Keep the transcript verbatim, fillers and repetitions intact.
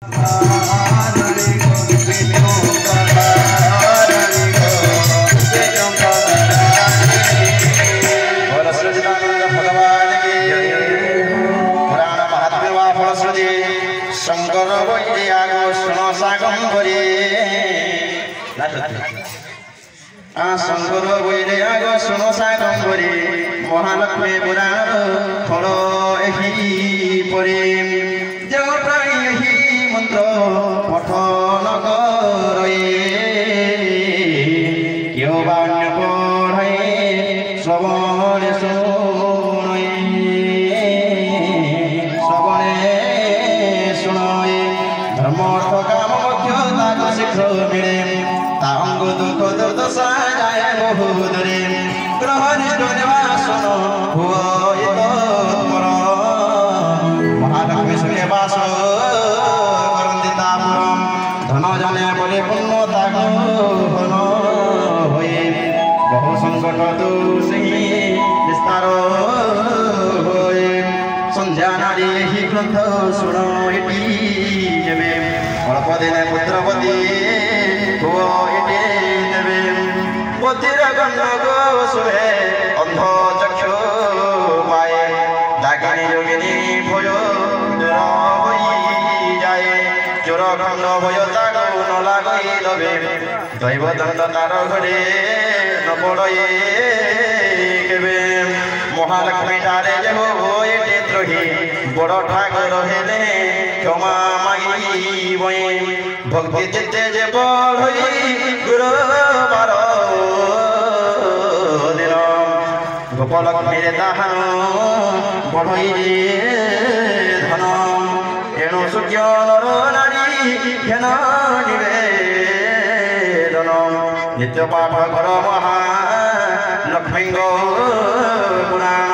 शंकर वैद्यागो सुनो सागंबरी शंकर वैद्यागो सुनो सागंबरी महालक्ष्मी पुराण फल एही परी जोटा एही मंत्र पठन करे क्यों बाण्य पढ़े श्रवण सुने श्रवणे धर्म अर्थ काम मुख्य ताक शीघ्र मिले तांग दुख दुर्दशा जाए बहु दूरे ग्रह निष्ठ निवासन हुए तत्पर महालक्ष्मी सुखे वास करती तापुरम धन जने परिपूर्ण ताक हन हुए बहु संकट दूषी विस्तार हुए संध्या नारी ही ग्रंथ शुण एटी जेबे अल्प दिन पुत्रपति हुओ एटी देवे पतिर गंड गो सुहे अंध चक्षु पाए डाकिनी योगिनी भय दूर होई जाए चोर खंड भय ताको न लागई लबे दैव दंड तार घरे न पड़े केबे महालक्ष्मी ठारे जे हो एटे द्रोही बड़ ठाकुर हेले क्षमा मागी बई भक्ति जिते जे बढ़ई गुरु बार दिन गोपलक्ष्मी रे ताहान बढ़ई धन एणु सूर्य नर नारी घेन निवेदन नित्य पाठ कर महा लक्ष्मी गुणा